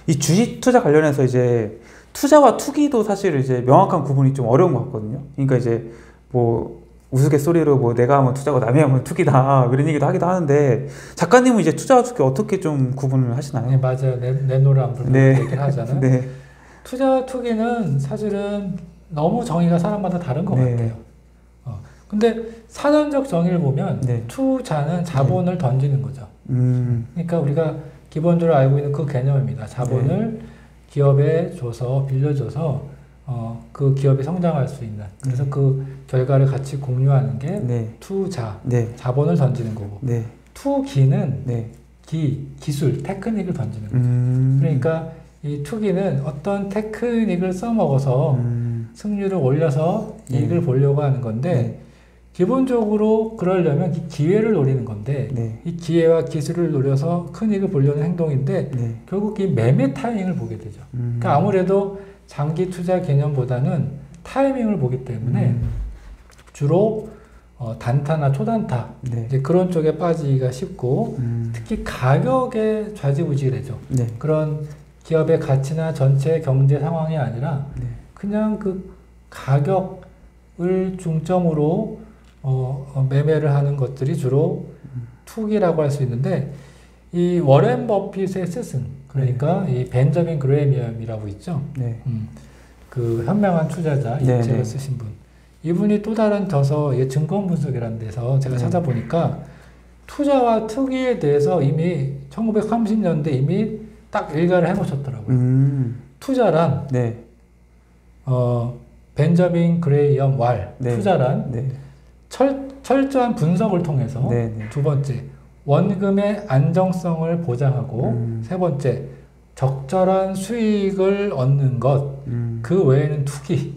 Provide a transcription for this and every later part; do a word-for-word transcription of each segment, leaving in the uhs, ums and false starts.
이 주식 투자 관련해서 이제 투자와 투기도 사실 이제 명확한 구분이 좀 어려운 것 같거든요. 그러니까 이제 뭐 우스갯소리로 뭐 내가 하면 투자고 남이 하면 투기다 이런 얘기도 하기도 하는데 작가님은 이제 투자와 투기 어떻게 좀 구분을 하시나요? 네, 맞아요. 내, 내 노래 안 부르는 네. 얘기를 하잖아요. 네. 투자와 투기는 사실은 너무 정의가 사람마다 다른 것 네. 같아요. 어. 근데 사전적 정의를 보면 네. 투자는 자본을 네. 던지는 거죠. 음. 그러니까 우리가 기본적으로 알고 있는 그 개념입니다. 자본을 네. 기업에 줘서 빌려줘서 어, 그 기업이 성장할 수 있는 그래서 네. 그 결과를 같이 공유하는 게 네. 투자, 네. 자본을 던지는 거고 네. 투기는 네. 기, 기술, 테크닉을 던지는 거죠. 음. 그러니까 이 투기는 어떤 테크닉을 써먹어서 음. 승률을 올려서 네. 이익을 보려고 하는 건데 네. 기본적으로 그러려면 기회를 노리는 건데 네. 이 기회와 기술을 노려서 큰 이익을 보려는 행동인데 네. 결국 이 매매 타이밍을 보게 되죠. 음. 그러니까 아무래도 장기 투자 개념보다는 타이밍을 보기 때문에 음. 주로 어, 단타나 초단타 네. 이제 그런 쪽에 빠지기가 쉽고 음. 특히 가격에 좌지우지되죠. 네. 그런 기업의 가치나 전체 경제 상황이 아니라 네. 그냥 그 가격을 중점으로 어, 어, 매매를 하는 것들이 주로 음. 투기라고 할 수 있는데 이 워렌 버핏의 스승 그러니까 네. 이 벤저민 그레이엄이라고 있죠. 네. 음, 그 현명한 투자자 이 네, 책을 네. 쓰신 분. 이분이 또 다른 저서 이게 증권 분석이라는 데서 제가 네. 찾아보니까 투자와 투기에 대해서 이미 천구백삼십 년대 이미 딱 일가를 해놓으셨더라고요. 음. 투자란 네. 어, 벤저민 그레이엄 왈 네. 투자란 네. 철, 철저한 분석을 통해서 네, 네. 두 번째 원금의 안정성을 보장하고 음. 세 번째 적절한 수익을 얻는 것, 음. 그 외에는 투기.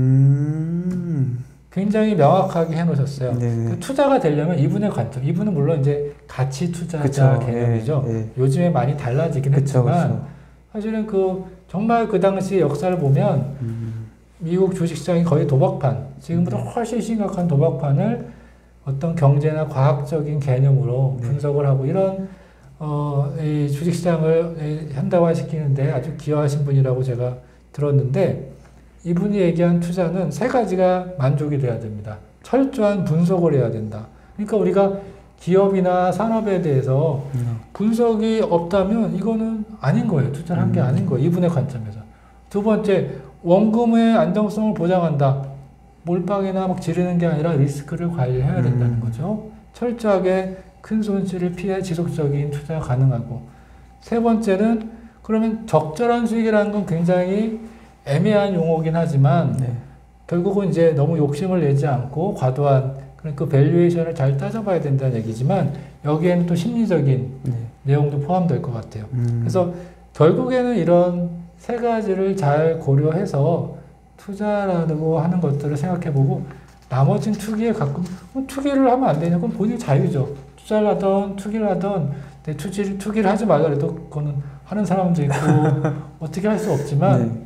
음. 굉장히 명확하게 해놓으셨어요. 그 투자가 되려면 이분의 관점, 이분은 물론 이제 가치 투자자 그쵸, 개념이죠. 네, 네. 요즘에 많이 달라지긴 그쵸, 했지만 그쵸. 사실은 그 정말 그 당시 역사를 보면 음. 미국 주식시장이 거의 도박판, 지금보다 네. 훨씬 심각한 도박판을 어떤 경제나 과학적인 개념으로 네. 분석을 하고 이런 어, 이 주식시장을 현대화시키는데 아주 기여하신 분이라고 제가 들었는데 이분이 얘기한 투자는 세 가지가 만족이 돼야 됩니다. 철저한 분석을 해야 된다. 그러니까 우리가 기업이나 산업에 대해서 분석이 없다면 이거는 아닌 거예요. 투자를 한 게 아닌 거예요. 이분의 관점에서. 두 번째, 원금의 안정성을 보장한다. 몰빵이나 막 지르는 게 아니라 리스크를 관리해야 된다는 음. 거죠. 철저하게 큰 손실을 피해 지속적인 투자가 가능하고 세 번째는 그러면 적절한 수익이라는 건 굉장히 애매한 용어긴 하지만 네. 결국은 이제 너무 욕심을 내지 않고 과도한 그러니까 밸류에이션을 잘 따져봐야 된다는 얘기지만 여기에는 또 심리적인 네. 내용도 포함될 것 같아요. 음. 그래서 결국에는 이런 세 가지를 잘 고려해서 투자라고 하는 것들을 생각해보고 나머지는 투기에 가끔 투기를 하면 안 되냐? 그건 본인 자유죠. 투자를 하던 투기를 하던 내 투기를, 투기를 하지 말라 그래도 그거는 하는 사람도 있고 어떻게 할 수 없지만 네.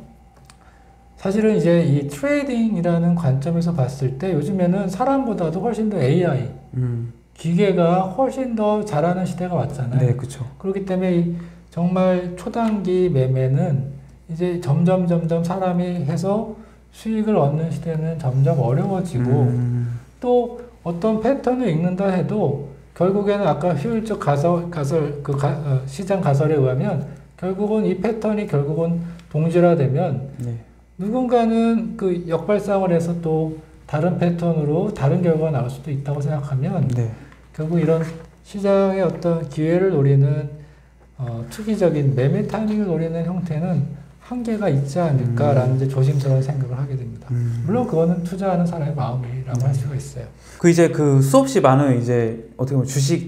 사실은 이제 이 트레이딩이라는 관점에서 봤을 때 요즘에는 사람보다도 훨씬 더 에이아이 음. 기계가 훨씬 더 잘하는 시대가 왔잖아요. 네, 그렇죠. 그렇기 때문에 정말 초단기 매매는 이제 점점 점점 사람이 해서 수익을 얻는 시대는 점점 어려워지고 음. 또 어떤 패턴을 읽는다 해도 결국에는 아까 효율적 가설, 가설 그 가, 어, 시장 가설에 의하면 결국은 이 패턴이 결국은 동질화되면 네. 누군가는 그 역발상을 해서 또 다른 패턴으로 다른 결과가 나올 수도 있다고 생각하면 네. 결국 이런 시장의 어떤 기회를 노리는 어, 투기적인 매매 타이밍을 노리는 형태는 한계가 있지 않을까라는 음. 이제 조심스러운 생각을 하게 됩니다. 음. 물론 그거는 투자하는 사람의 마음이라고 음. 할 수가 있어요. 그 이제 그 수없이 많은 이제 어떻게 보면 주식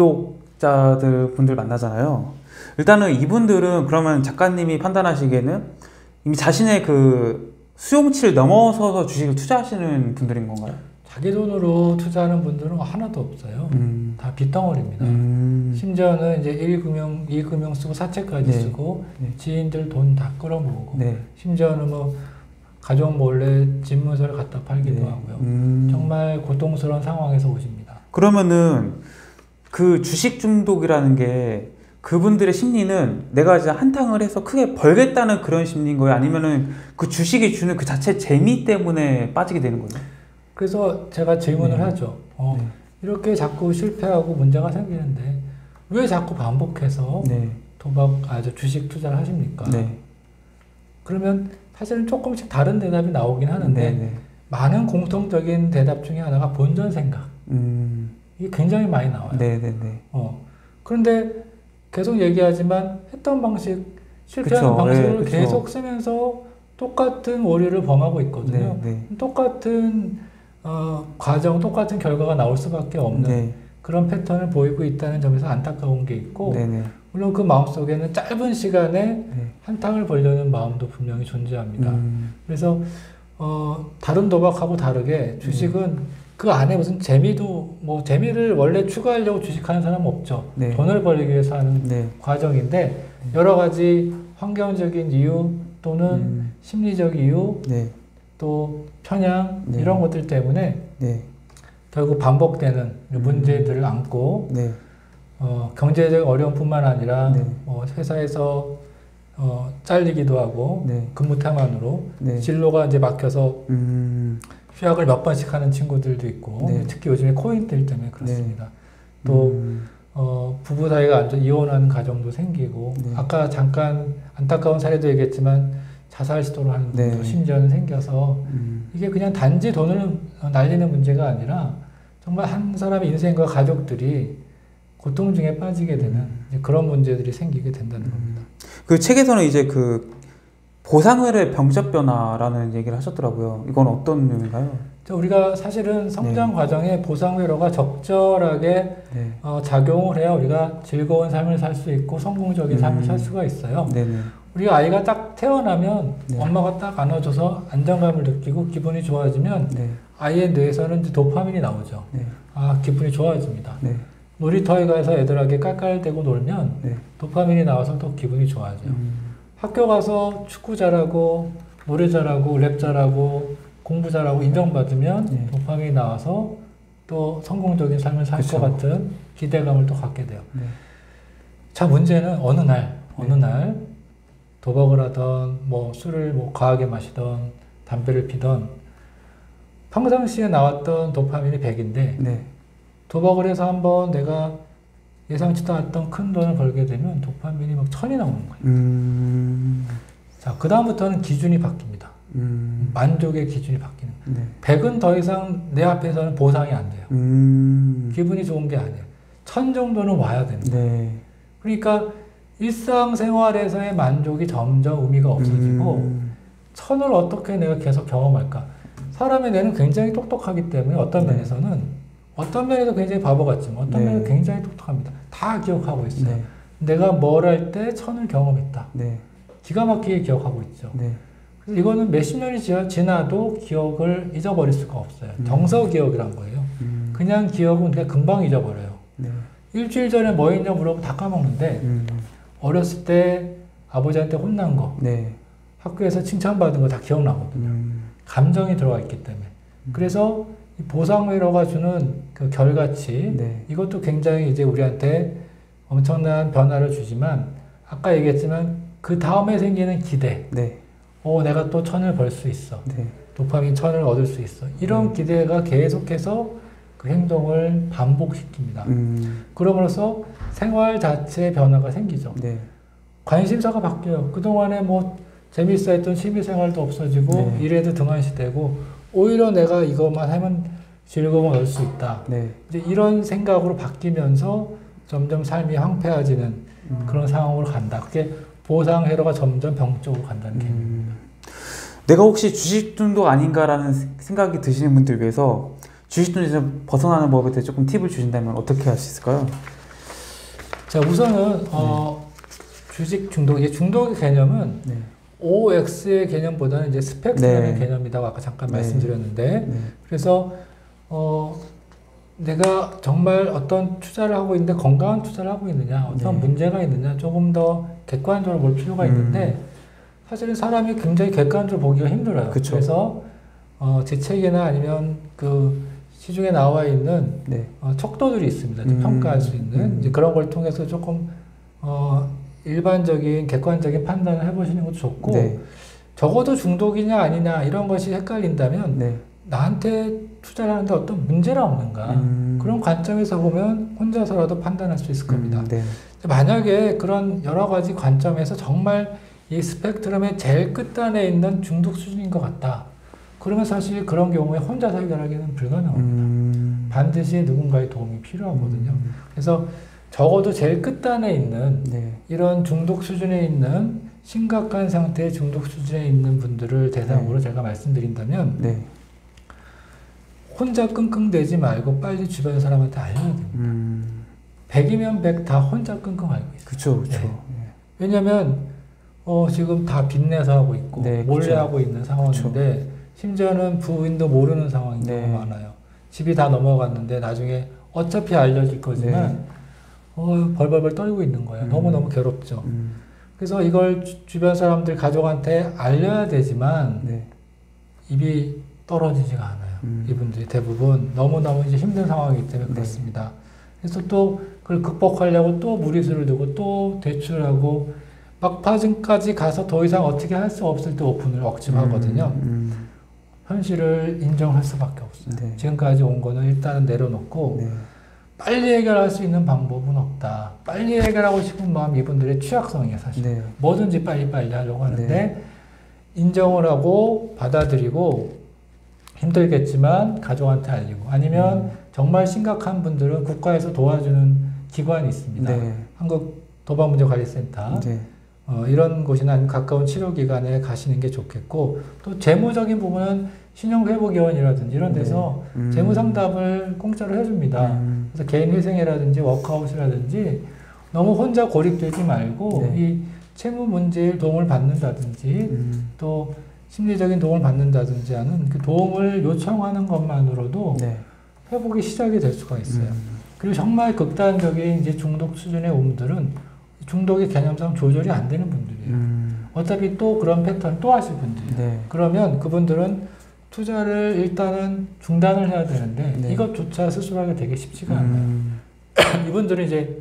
중독자들 분들 만나잖아요. 일단은 이분들은 그러면 작가님이 판단하시기에는 이미 자신의 그 수용치를 넘어서서 주식을 투자하시는 분들인 건가요? 자기 돈으로 투자하는 분들은 하나도 없어요. 음. 다 빚덩어리입니다. 음. 심지어는 이제 일 금융, 이 금융 쓰고 사채까지 네. 쓰고 네. 지인들 돈 다 끌어모으고 네. 심지어는 뭐 가족 몰래 집무서를 갖다 팔기도 네. 하고요. 음. 정말 고통스러운 상황에서 오십니다. 그러면은 그 주식 중독이라는 게 그분들의 심리는 내가 이제 한탕을 해서 크게 벌겠다는 그런 심리인 거예요? 아니면은 그 주식이 주는 그 자체 재미 때문에 빠지게 되는 거예요? 그래서 제가 질문을 네. 하죠. 어, 네. 이렇게 자꾸 실패하고 문제가 생기는데 왜 자꾸 반복해서 네. 도박, 아주 주식 투자를 하십니까? 네. 그러면 사실은 조금씩 다른 대답이 나오긴 하는데 네, 네. 많은 공통적인 대답 중에 하나가 본전 생각. 음. 이게 굉장히 많이 나와요. 네, 네, 네. 어. 그런데 계속 얘기하지만 했던 방식, 실패하는 그쵸, 방식을 네, 계속 쓰면서 똑같은 오류를 범하고 있거든요. 네, 네. 똑같은 어, 과정, 똑같은 결과가 나올 수밖에 없는 네. 그런 패턴을 보이고 있다는 점에서 안타까운 게 있고 네, 네. 물론 그 마음속에는 짧은 시간에 네. 한탕을 벌려는 마음도 분명히 존재합니다. 음. 그래서 어, 다른 도박하고 다르게 주식은 음. 그 안에 무슨 재미도, 뭐, 재미를 원래 추구하려고 주식하는 사람은 없죠. 네. 돈을 벌기 위해서 하는 네. 과정인데, 여러 가지 환경적인 이유 또는 음. 심리적 이유, 네. 또 편향, 네. 이런 것들 때문에 네. 결국 반복되는 문제들을 음. 안고, 네. 어, 경제적 어려움뿐만 아니라, 네. 어, 회사에서 어, 잘리기도 하고, 네. 근무 태만으로, 네. 진로가 이제 막혀서, 음. 휴학을 몇 번씩 하는 친구들도 있고 네. 특히 요즘에 코인들 때문에 그렇습니다. 네. 또 음. 어, 부부 사이가 안 좋아 이혼하는 가정도 생기고 네. 아까 잠깐 안타까운 사례도 얘기했지만 자살 시도를 하는 분도 네. 심지어는 생겨서 음. 이게 그냥 단지 돈을 날리는 문제가 아니라 정말 한 사람의 인생과 가족들이 고통 중에 빠지게 되는 음. 그런 문제들이 생기게 된다는 음. 겁니다. 그 책에서는 이제 그 보상의뢰 병적 변화라는 얘기를 하셨더라고요. 이건 어떤 의미인가요? 우리가 사실은 성장 네. 과정에 보상의료가 적절하게 네. 어, 작용을 해야 우리가 즐거운 삶을 살 수 있고 성공적인 음. 삶을 살 수가 있어요. 네네. 우리가 아이가 딱 태어나면 네. 엄마가 딱 안아줘서 안정감을 느끼고 기분이 좋아지면 네. 아이의 뇌에서는 이제 도파민이 나오죠. 네. 아, 기분이 좋아집니다. 네. 놀이터에 가서 애들에게 깔깔대고 놀면 네. 도파민이 나와서 또 기분이 좋아져요. 음. 학교 가서 축구 잘하고 노래 잘하고 랩 잘하고 공부 잘하고 인정받으면 네. 도파민이 나와서 또 성공적인 삶을 살 것 같은 기대감을 또 갖게 돼요. 네. 자, 문제는 어느 날 어느 네. 날 도박을 하던 뭐 술을 뭐 과하게 마시던 담배를 피던 평상시에 나왔던 도파민이 백인데 네. 도박을 해서 한번 내가 예상치도 않았던 큰 돈을 벌게 되면 도파민이 막 천이 나오는 거예요. 음... 자, 그 다음부터는 기준이 바뀝니다. 음... 만족의 기준이 바뀌는 거예요. 네. 백은 더 이상 내 앞에서는 보상이 안 돼요. 음... 기분이 좋은 게 아니에요. 천 정도는 와야 되는 거예요. 네. 그러니까 일상생활에서의 만족이 점점 의미가 없어지고 음... 천을 어떻게 내가 계속 경험할까? 사람의 뇌는 굉장히 똑똑하기 때문에 어떤 네. 면에서는 어떤 면에서 굉장히 바보 같지만 어떤 네. 면에서 굉장히 똑똑합니다. 다 기억하고 있어요. 네. 내가 뭘 할 때 천을 경험했다. 네. 기가 막히게 기억하고 있죠. 네. 그래서 이거는 몇십 년이 지나도 기억을 잊어버릴 수가 없어요. 음. 정서 기억이란 거예요. 음. 그냥 기억은 그냥 금방 잊어버려요. 네. 일주일 전에 뭐 했냐 물어보면 다 까먹는데 음. 어렸을 때 아버지한테 혼난 거, 네. 학교에서 칭찬받은 거 다 기억나거든요. 음. 감정이 들어가 있기 때문에. 음. 그래서 이 보상의료가 주는 그 결과치, 네. 이것도 굉장히 이제 우리한테 엄청난 변화를 주지만, 아까 얘기했지만, 그 다음에 생기는 기대. 네. 어, 내가 또 천을 벌 수 있어. 네. 도파민 천을 얻을 수 있어. 이런 네. 기대가 계속해서 그 행동을 반복시킵니다. 음. 그러므로써 생활 자체의 변화가 생기죠. 네. 관심사가 바뀌어요. 그동안에 뭐, 재밌어 했던 취미생활도 없어지고, 네. 일에도 등한시되고, 오히려 내가 이것만 하면 즐거움을 얻을 수 있다. 네. 이제 이런 생각으로 바뀌면서 점점 삶이 황폐해지는 음. 그런 상황으로 간다. 그게 보상회로가 점점 병 쪽으로 간다는 게. 음. 내가 혹시 주식 중독 아닌가라는 생각이 드시는 분들 위해서 주식 중독에서 벗어나는 법에 대해 조금 팁을 주신다면 어떻게 할 수 있을까요? 자, 우선은 네. 어, 주식 중독, 이 중독의 개념은 네. 오엑스의 개념보다는 이제 스펙트럼의 네. 개념이라고 아까 잠깐 네. 말씀드렸는데, 네. 그래서 어, 내가 정말 어떤 투자를 하고 있는데 건강한 투자를 하고 있느냐, 어떤 네. 문제가 있느냐, 조금 더 객관적으로 볼 필요가 음. 있는데, 사실은 사람이 굉장히 객관적으로 보기가 힘들어요. 그쵸. 그래서 어, 제 책이나 아니면 그 시중에 나와 있는 네. 어, 척도들이 있습니다. 음. 평가할 수 있는 음. 이제 그런 걸 통해서 조금 어, 일반적인 객관적인 판단을 해보시는 것도 좋고 네. 적어도 중독이냐 아니냐 이런 것이 헷갈린다면 네. 나한테 투자를 하는데 어떤 문제가 없는가 음. 그런 관점에서 보면 혼자서라도 판단할 수 있을 겁니다. 음, 네. 만약에 그런 여러 가지 관점에서 정말 이 스펙트럼의 제일 끝단에 있는 중독 수준인 것 같다. 그러면 사실 그런 경우에 혼자서 해결하기는 불가능합니다. 음. 반드시 누군가의 도움이 필요하거든요. 음. 그래서 적어도 제일 끝단에 있는 네. 이런 중독 수준에 있는 심각한 상태의 중독 수준에 있는 분들을 대상으로 네. 제가 말씀드린다면 네. 혼자 끙끙대지 말고 빨리 주변 사람한테 알려야 됩니다. 음. 백이면 백 다 혼자 끙끙 앓고 있어요. 그쵸, 그쵸. 네. 왜냐면 어, 지금 다 빚내서 하고 있고 네, 몰래 그쵸. 하고 있는 상황인데 그쵸. 심지어는 부인도 모르는 상황이 네. 너무 많아요. 집이 다 넘어갔는데 나중에 어차피 알려질 거지만 네. 어, 벌벌벌 떨고 있는 거예요. 음. 너무너무 괴롭죠. 음. 그래서 이걸 주, 주변 사람들 가족한테 알려야 되지만 네. 입이 떨어지지가 않아요. 음. 이분들이 대부분 너무너무 이제 힘든 상황이기 때문에 네. 그렇습니다. 그래서 또 그걸 극복하려고 또 무리수를 두고 또 대출하고 막파진까지 가서 더 이상 어떻게 할 수 없을 때 오픈을 억지로 하거든요. 음. 음. 현실을 인정할 수밖에 없어요. 네. 지금까지 온 거는 일단은 내려놓고 네. 빨리 해결할 수 있는 방법은 없다. 빨리 해결하고 싶은 마음 이분들의 취약성이에요. 사실. 네. 뭐든지 빨리빨리 하려고 하는데 네. 인정을 하고 받아들이고 힘들겠지만 가족한테 알리고 아니면 음. 정말 심각한 분들은 국가에서 도와주는 기관이 있습니다. 네. 한국 도박문제관리센터 네. 어, 이런 곳이나 아니면 가까운 치료기관에 가시는 게 좋겠고 또 재무적인 부분은 신용회복위원이라든지 이런 데서 네. 음. 재무상담을 공짜로 해줍니다. 음. 그래서 개인회생이라든지 워크아웃이라든지 너무 혼자 고립되지 말고 네. 이 채무 문제에 도움을 받는다든지 음. 또 심리적인 도움을 받는다든지 하는 그 도움을 요청하는 것만으로도 네. 회복이 시작이 될 수가 있어요. 음. 그리고 정말 극단적인 이제 중독 수준의 분들은 중독의 개념상 조절이 안 되는 분들이에요. 음. 어차피 또 그런 패턴 또 하실 분들이에요. 네. 그러면 그분들은 투자를 일단은 중단을 해야 되는데 네. 이것조차 스스로 하기 되게 쉽지가 않아요. 음. 이분들은 이제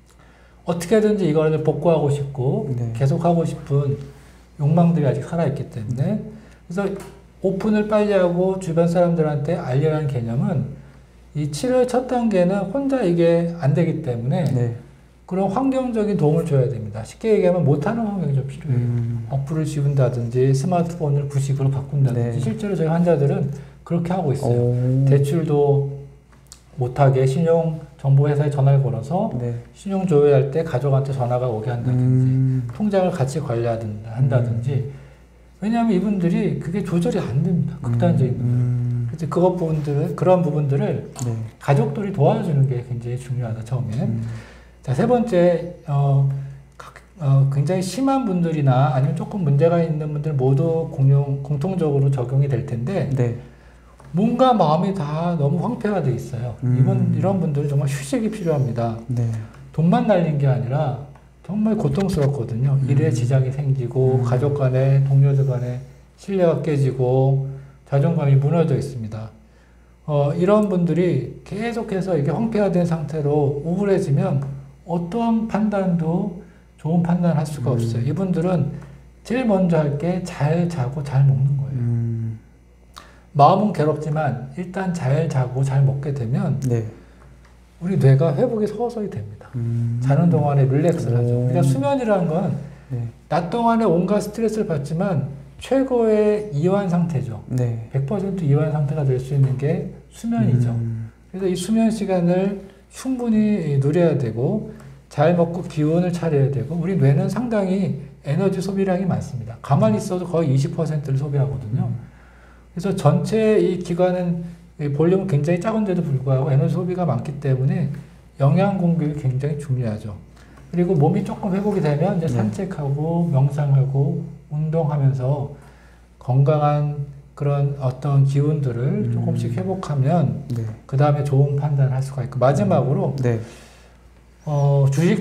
어떻게든지 이거를 복구하고 싶고 네. 계속하고 싶은 욕망들이 아직 살아있기 때문에 그래서 오픈을 빨리 하고 주변 사람들한테 알리라는 개념은 이 치료의 첫 단계는 혼자 이게 안 되기 때문에 네. 그런 환경적인 도움을 줘야 됩니다. 쉽게 얘기하면 못하는 환경이 좀 필요해요. 음. 어플을 지운다든지 스마트폰을 구식으로 바꾼다든지 네. 실제로 저희 환자들은 그렇게 하고 있어요. 오. 대출도 못하게 신용정보회사에 전화를 걸어서 네. 신용 조회할 때 가족한테 전화가 오게 한다든지 음. 통장을 같이 관리한다든지 음. 왜냐하면 이분들이 그게 조절이 안 됩니다. 극단적인 분들. 음. 그래서 그것 부분들을 그런 부분들을 네. 가족들이 도와주는 게 굉장히 중요하다. 처음에. 음. 자, 세 번째 어, 어, 굉장히 심한 분들이나 아니면 조금 문제가 있는 분들 모두 공용 공통적으로 적용이 될 텐데. 네. 뭔가 마음이 다 너무 황폐화되어 있어요. 음. 이번, 이런 분들은 정말 휴식이 필요합니다. 네. 돈만 날린 게 아니라 정말 고통스럽거든요. 음. 일에 지장이 생기고, 음. 가족 간에, 동료들 간에 신뢰가 깨지고, 자존감이 무너져 있습니다. 어, 이런 분들이 계속해서 이게 황폐화된 상태로 우울해지면 어떠한 판단도 좋은 판단을 할 수가 음. 없어요. 이분들은 제일 먼저 할 게 잘 자고 잘 먹는 거예요. 음. 마음은 괴롭지만 일단 잘 자고 잘 먹게 되면 네. 우리 뇌가 회복이 서서히 됩니다. 음. 자는 동안에 릴렉스를 하죠. 그러니까 수면이라는 건 낮 네. 동안에 온갖 스트레스를 받지만 최고의 이완 상태죠. 네. 백 퍼센트 이완 상태가 될 수 있는 게 수면이죠. 음. 그래서 이 수면 시간을 충분히 누려야 되고 잘 먹고 기운을 차려야 되고 우리 뇌는 상당히 에너지 소비량이 많습니다. 가만히 있어도 거의 이십 퍼센트를 소비하거든요. 음. 그래서 전체 이 기관은 볼륨은 굉장히 작은데도 불구하고 에너지 소비가 많기 때문에 영양 공급이 굉장히 중요하죠. 그리고 몸이 조금 회복이 되면 이제 산책하고 명상하고 운동하면서 건강한 그런 어떤 기운들을 음. 조금씩 회복하면 네. 그 다음에 좋은 판단을 할 수가 있고 마지막으로 네. 어, 주식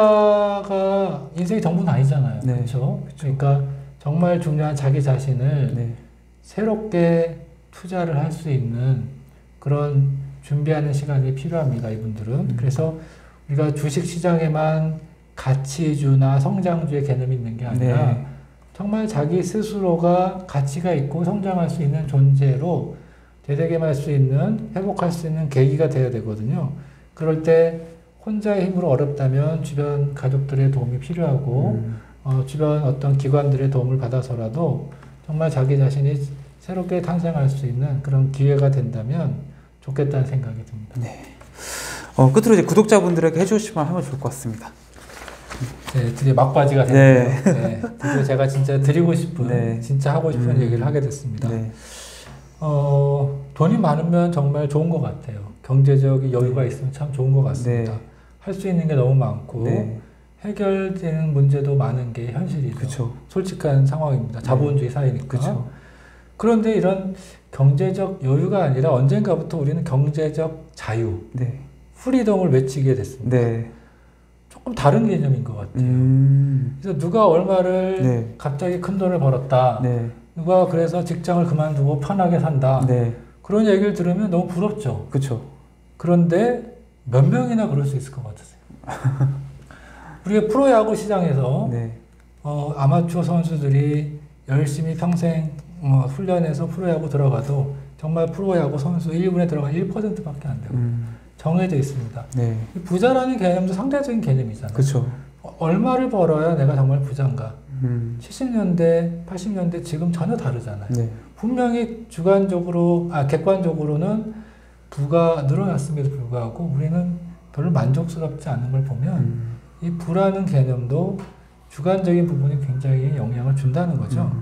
투자가 인생의 전부는 아니잖아요. 네. 그렇죠? 그러니까 정말 중요한 자기 자신을 네. 새롭게 투자를 할 수 있는 그런 준비하는 시간이 필요합니다. 이분들은. 음. 그래서 우리가 주식 시장에만 가치주나 성장주의 개념이 있는 게 아니라 네. 정말 자기 스스로가 가치가 있고 성장할 수 있는 존재로 되새김할 수 있는, 회복할 수 있는 계기가 되어야 되거든요. 그럴 때 혼자의 힘으로 어렵다면 주변 가족들의 도움이 필요하고 음. 어, 주변 어떤 기관들의 도움을 받아서라도 정말 자기 자신이 새롭게 탄생할 수 있는 그런 기회가 된다면 좋겠다는 생각이 듭니다. 네. 어, 끝으로 이제 구독자분들에게 해주실 말 하면 좋을 것 같습니다. 네, 드디어 막바지가 됐네요. 네. 네, 드디어 제가 진짜 드리고 싶은, 네. 진짜 하고 싶은 음. 얘기를 하게 됐습니다. 네. 어, 돈이 많으면 정말 좋은 것 같아요. 경제적인 여유가 있으면 참 좋은 것 같습니다. 네. 할 수 있는 게 너무 많고 네. 해결되는 문제도 많은 게 현실이죠. 그쵸. 솔직한 상황입니다. 자본주의 네. 사회니까. 그쵸. 그런데 이런 경제적 여유가 아니라 언젠가부터 우리는 경제적 자유, 네. 프리덤을 외치게 됐습니다. 네. 조금 다른 개념인 것 같아요. 음. 그래서 누가 얼마를 네. 갑자기 큰 돈을 벌었다. 네. 누가 그래서 직장을 그만두고 편하게 산다. 네. 그런 얘기를 들으면 너무 부럽죠. 그쵸. 그런데 몇 명이나 그럴 수 있을 것 같으세요? 우리가 프로야구 시장에서 네. 어, 아마추어 선수들이 열심히 평생 어, 훈련해서 프로야구 들어가도 정말 프로야구 선수 일 군에 들어가 일 퍼센트밖에 안 되고 음. 정해져 있습니다. 네. 부자라는 개념도 상대적인 개념이잖아요. 그쵸. 어, 얼마를 벌어야 내가 정말 부자인가? 음. 칠십 년대, 팔십 년대 지금 전혀 다르잖아요. 네. 분명히 주관적으로, 아, 객관적으로는 부가 늘어났음에도 불구하고 우리는 별로 만족스럽지 않은 걸 보면 음. 이 부라는 개념도 주관적인 부분이 굉장히 영향을 준다는 거죠. 음.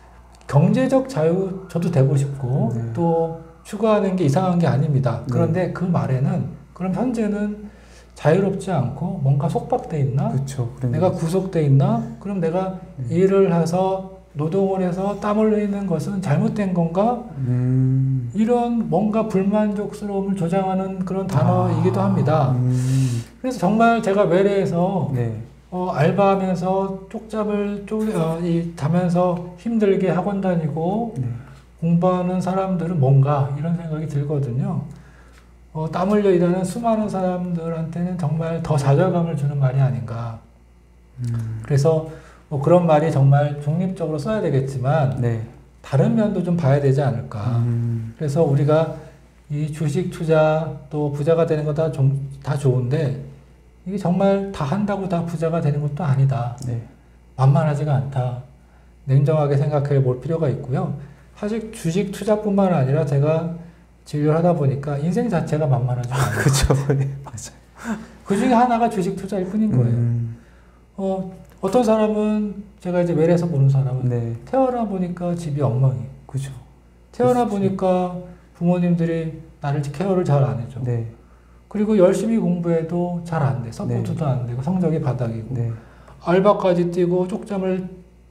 경제적 자유 저도 되고 싶고 네. 또 추구하는 게 이상한 게 아닙니다. 그런데 네. 그 말에는 그럼 현재는 자유롭지 않고 뭔가 속박돼 있나? 그쵸, 내가 구속돼 있나? 그럼 내가 네. 일을 해서 노동을 해서 땀 흘리는 것은 잘못된 건가? 음. 이런 뭔가 불만족스러움을 조장하는 그런 단어이기도 합니다. 아. 음. 그래서 정말 제가 외래에서 네. 어, 알바하면서 쪽잡을 쪼, 어, 이, 자면서 힘들게 학원 다니고 네. 공부하는 사람들은 뭔가 이런 생각이 들거든요. 어, 땀 흘려 일하는 수많은 사람들한테는 정말 더 좌절감을 주는 말이 아닌가. 음. 그래서 뭐 그런 말이 정말 중립적으로 써야 되겠지만 네. 다른 면도 좀 봐야 되지 않을까. 음. 그래서 우리가 이 주식 투자 또 부자가 되는 거 다 다 좋은데 이게 정말 다 한다고 다 부자가 되는 것도 아니다. 네. 만만하지가 않다. 냉정하게 생각해 볼 필요가 있고요. 사실 주식 투자뿐만 아니라 제가 진료를 하다 보니까 인생 자체가 만만하지 않아요. 그렇죠. 네, 맞아요. 그 중에 하나가 주식 투자일 뿐인 거예요. 음. 어, 어떤 사람은 제가 이제 외래에서 보는 사람은 네. 태어나 보니까 집이 엉망이에요. 그죠. 태어나 그렇지. 보니까 부모님들이 나를 케어를 잘 안 해줘. 네. 그리고 열심히 공부해도 잘 안 돼. 서포트도 네. 안 되고 성적이 바닥이고 네. 알바까지 뛰고 쪽잠을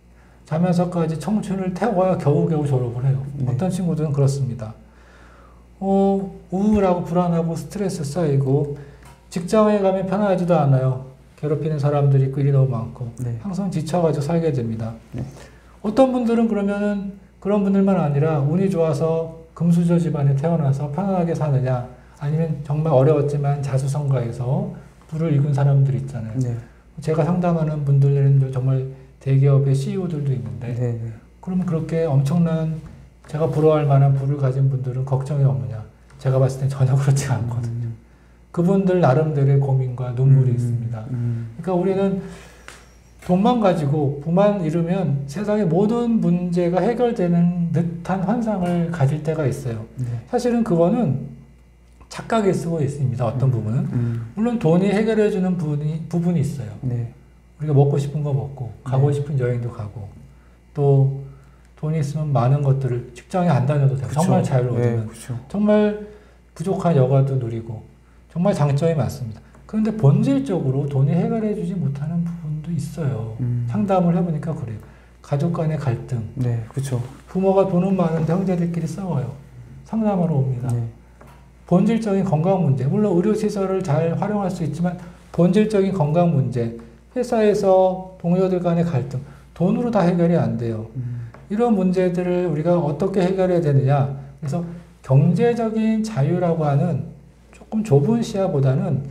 자면서까지 청춘을 태워야 겨우겨우 졸업을 해요. 네. 어떤 친구들은 그렇습니다. 어, 우울하고 불안하고 스트레스 쌓이고 직장에 가면 편하지도 않아요. 괴롭히는 사람들이 있고 일이 너무 많고 네. 항상 지쳐가지고 살게 됩니다. 네. 어떤 분들은 그러면은 그런 분들만 아니라 운이 좋아서 금수저 집안에 태어나서 편안하게 사느냐 아니면 정말 어려웠지만 자수성가해서 부를 읽은 사람들 있잖아요. 네. 제가 상담하는 분들은 정말 대기업의 씨이오들도 있는데 네. 그러면 그렇게 엄청난 제가 부러워할 만한 부를 가진 분들은 걱정이 없느냐? 제가 봤을 땐 전혀 그렇지 않거든요. 음. 그분들 나름대로의 고민과 눈물이 음. 있습니다. 음. 그러니까 우리는 돈만 가지고 부만 잃으면 세상의 모든 문제가 해결되는 듯한 환상을 가질 때가 있어요. 네. 사실은 그거는 착각일 수가 있습니다. 어떤 음. 부분은. 음. 물론 돈이 해결해주는 부분이, 부분이 있어요. 네. 우리가 먹고 싶은 거 먹고 가고 네. 싶은 여행도 가고 또 돈이 있으면 많은 것들을 직장에 안 다녀도 되고 그쵸. 정말 자유를 얻으면 네, 정말 부족한 여가도 누리고 정말 장점이 많습니다. 그런데 본질적으로 돈이 해결해 주지 못하는 부분도 있어요. 음. 상담을 해보니까 그래요. 가족 간의 갈등. 네, 그렇죠. 부모가 돈은 많은데 형제들끼리 싸워요. 상담하러 옵니다. 네. 본질적인 건강 문제. 물론 의료시설을 잘 활용할 수 있지만 본질적인 건강 문제. 회사에서 동료들 간의 갈등. 돈으로 다 해결이 안 돼요. 음. 이런 문제들을 우리가 어떻게 해결해야 되느냐. 그래서 경제적인 자유라고 하는 조금 좁은 시야보다는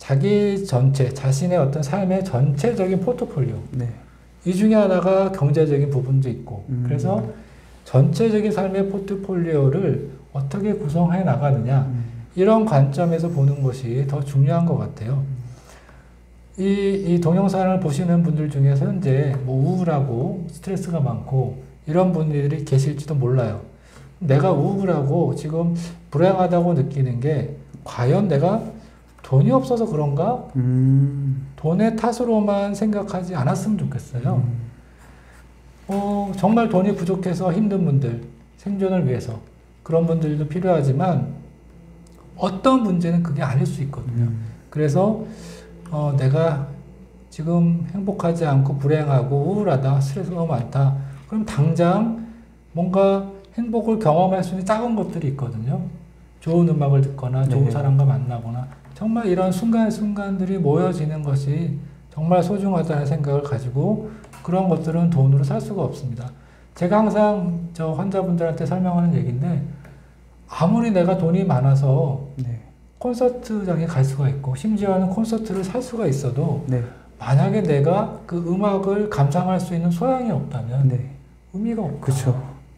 자기 전체, 자신의 어떤 삶의 전체적인 포트폴리오. 네. 이 중에 하나가 경제적인 부분도 있고, 음. 그래서 전체적인 삶의 포트폴리오를 어떻게 구성해 나가느냐, 음. 이런 관점에서 보는 것이 더 중요한 것 같아요. 이, 이 동영상을 보시는 분들 중에서 현재 뭐 우울하고 스트레스가 많고 이런 분들이 계실지도 몰라요. 내가 우울하고 지금 불행하다고 느끼는 게 과연 내가 돈이 없어서 그런가? 음. 돈의 탓으로만 생각하지 않았으면 좋겠어요. 음. 어, 정말 돈이 부족해서 힘든 분들, 생존을 위해서 그런 분들도 필요하지만 어떤 문제는 그게 아닐 수 있거든요. 음. 그래서 어, 내가 지금 행복하지 않고 불행하고 우울하다, 스트레스가 너무 많다. 그럼 당장 뭔가 행복을 경험할 수 있는 작은 것들이 있거든요. 좋은 음악을 듣거나 좋은 네. 사람과 만나거나 정말 이런 순간순간들이 모여지는 것이 정말 소중하다는 생각을 가지고 그런 것들은 돈으로 살 수가 없습니다. 제가 항상 저 환자분들한테 설명하는 얘기인데 아무리 내가 돈이 많아서 네. 콘서트장에 갈 수가 있고 심지어는 콘서트를 살 수가 있어도 네. 만약에 내가 그 음악을 감상할 수 있는 소양이 없다면 네. 의미가 없다. 그렇죠.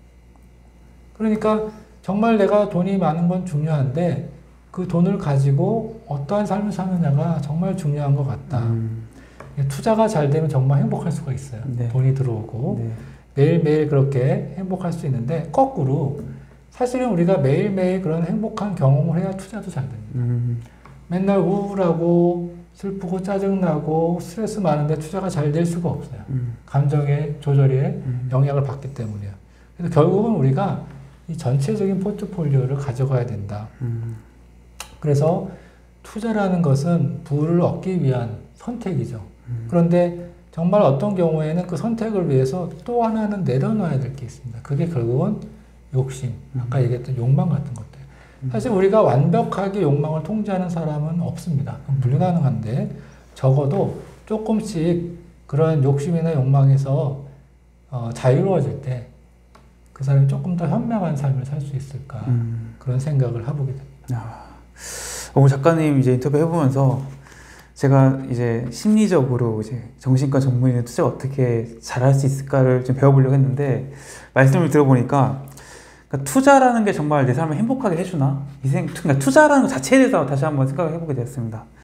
그러니까 정말 내가 돈이 많은 건 중요한데 그 돈을 가지고 어떠한 삶을 사느냐가 정말 중요한 것 같다. 음. 투자가 잘 되면 정말 행복할 수가 있어요. 네. 돈이 들어오고 네. 매일매일 그렇게 행복할 수 있는데 거꾸로 사실은 우리가 매일매일 그런 행복한 경험을 해야 투자도 잘 됩니다. 음. 맨날 우울하고 슬프고 짜증나고 스트레스 많은데 투자가 잘 될 수가 없어요. 음. 감정의 조절에 음. 영향을 받기 때문이에요. 그래서 결국은 우리가 이 전체적인 포트폴리오를 가져가야 된다. 음. 그래서 투자라는 것은 부를 얻기 위한 선택이죠. 음. 그런데 정말 어떤 경우에는 그 선택을 위해서 또 하나는 내려놔야 될 게 있습니다. 그게 결국은 욕심, 아까 얘기했던 욕망 같은 것들. 사실 우리가 완벽하게 욕망을 통제하는 사람은 없습니다. 그건 불가능한데 적어도 조금씩 그런 욕심이나 욕망에서 어, 자유로워질 때 그 사람이 조금 더 현명한 삶을 살 수 있을까 음. 그런 생각을 해보게 됩니다. 아, 오늘 작가님 이제 인터뷰 해보면서 제가 이제 심리적으로 이제 정신과 전문의는 투자 어떻게 잘할 수 있을까를 좀 배워보려고 했는데 말씀을 들어보니까 그러니까 투자라는 게 정말 내 삶을 행복하게 해주나? 이 생, 그러니까 투자라는 것 자체에 대해서 다시 한번 생각을 해보게 되었습니다.